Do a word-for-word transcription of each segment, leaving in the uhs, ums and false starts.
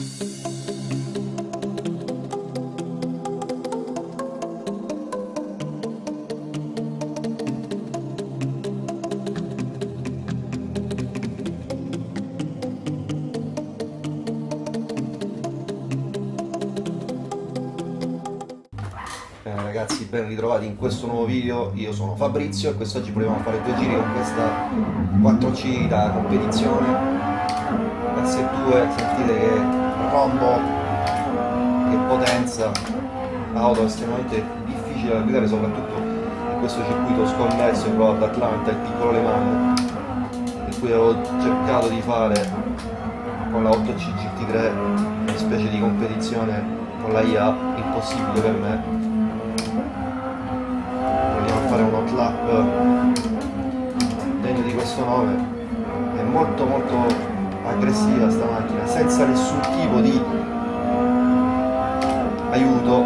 Ragazzi, ben ritrovati in questo nuovo video. Io sono Fabrizio e quest'oggi proviamo a fare due giri con questa quattro C da competizione S due. Sentite che rombo, che potenza, auto estremamente difficile da guidare, soprattutto in questo circuito sconnesso proprio ad Atlanta, il piccolo Le Mans, in cui avevo cercato di fare con la otto C G T tre una specie di competizione con la I A, impossibile per me. Fare un hot lap degno di questo nome. È molto molto aggressiva sta macchina, senza nessun tipo di aiuto.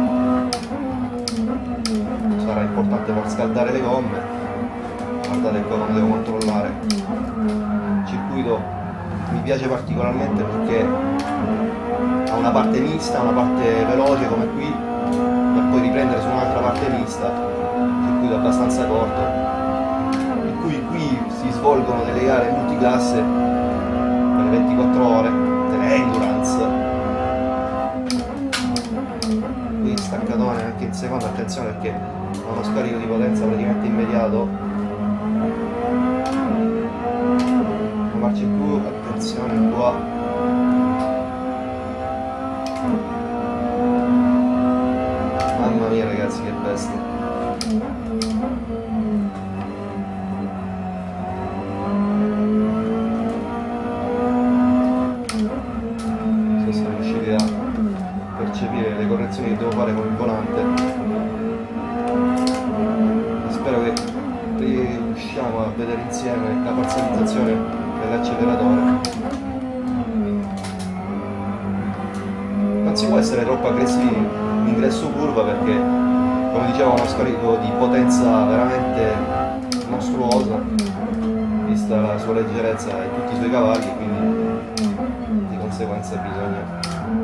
Sarà importante far scaldare le gomme. Guardate qua come devo controllare. Il circuito mi piace particolarmente perché ha una parte mista, una parte veloce come qui, per poi riprendere su un'altra parte mista, abbastanza corto, in cui qui si svolgono delle gare multiclasse per ventiquattro ore, delle endurance. Qui staccatone anche in seconda, attenzione perché ha uno scarico di potenza praticamente immediato. Non marcia più, attenzione qua. Mamma mia ragazzi, che bestia. Sono riusciti a percepire le correzioni che devo fare con il volante e spero che riusciamo a vedere insieme la parzializzazione dell'acceleratore. Non si può essere troppo aggressivi in ingresso curva perché, come dicevo, ha uno scarico di potenza veramente mostruosa vista la sua leggerezza e tutti i suoi cavalli, quindi di conseguenza bisogna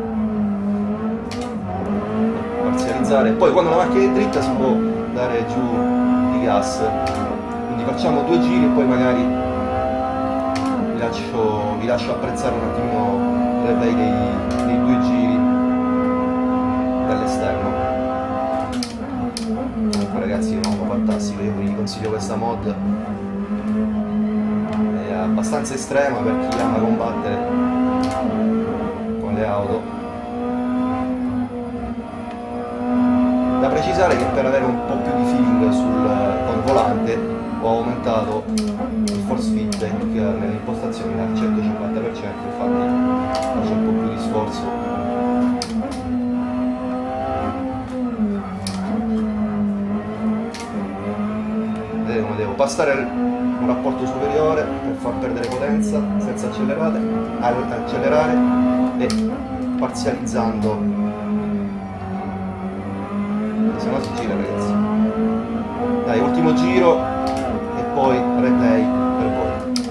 parzializzare. Poi quando la macchina è dritta si può dare giù di gas, quindi facciamo due giri e poi magari vi lascio, vi lascio apprezzare un attimino il replay dei, dei due giri dall'esterno. Comunque ragazzi, è un uomo fantastico, io vi consiglio questa mod, è abbastanza estrema per chi ama combattere con le auto. Da precisare che per avere un po' più di feeling sul col volante ho aumentato il force feedback nelle impostazioni al centocinquanta per cento, infatti faccio un po' più di sforzo. Come devo passare un rapporto superiore per far perdere potenza senza accelerare, accelerare e parzializzando, se no si gira ragazzi. Dai, ultimo giro e poi replay per voi.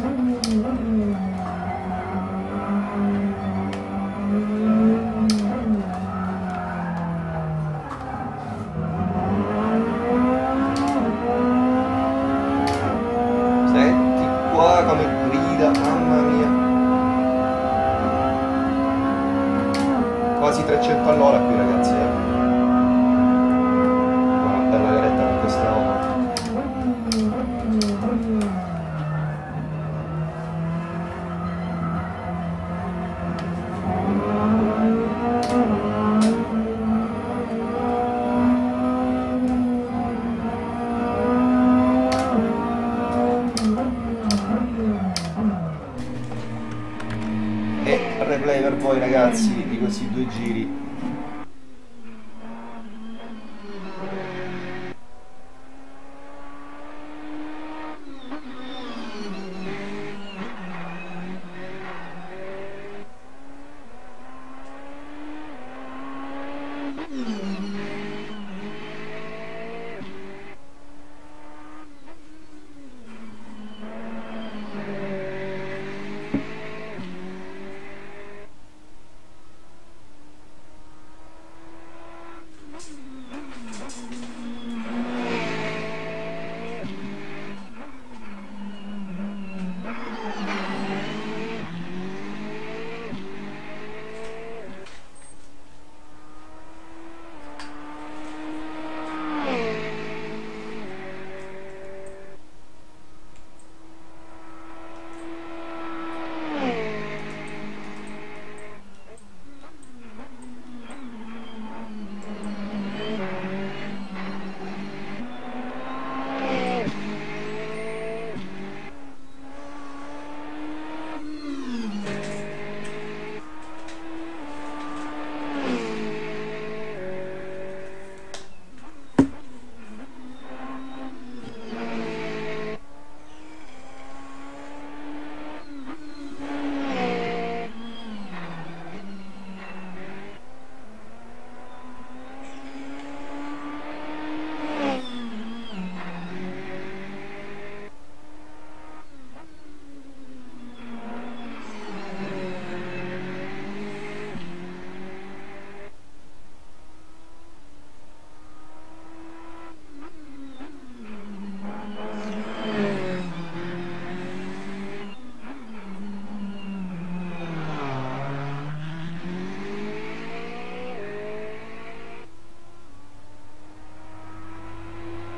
Come grida, mamma mia, quasi trecento all'ora qui ragazzi, eh. Una bella garetta con questa auto. Replay per voi ragazzi di questi due giri.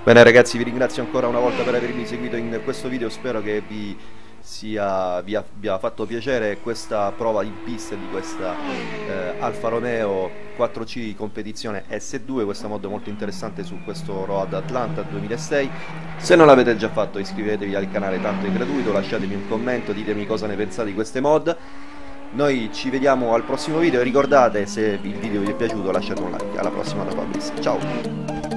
Bene ragazzi, vi ringrazio ancora una volta per avermi seguito in questo video, spero che vi sia vi abbia fatto piacere questa prova in pista di questa eh, Alfa Romeo quattro C competizione S due, questa mod molto interessante su questo Road Atlanta duemilasei. Se non l'avete già fatto iscrivetevi al canale, tanto è gratuito, lasciatemi un commento, ditemi cosa ne pensate di queste mod. Noi ci vediamo al prossimo video e ricordate, se il video vi è piaciuto lasciate un like. Alla prossima da Fabrizio, ciao!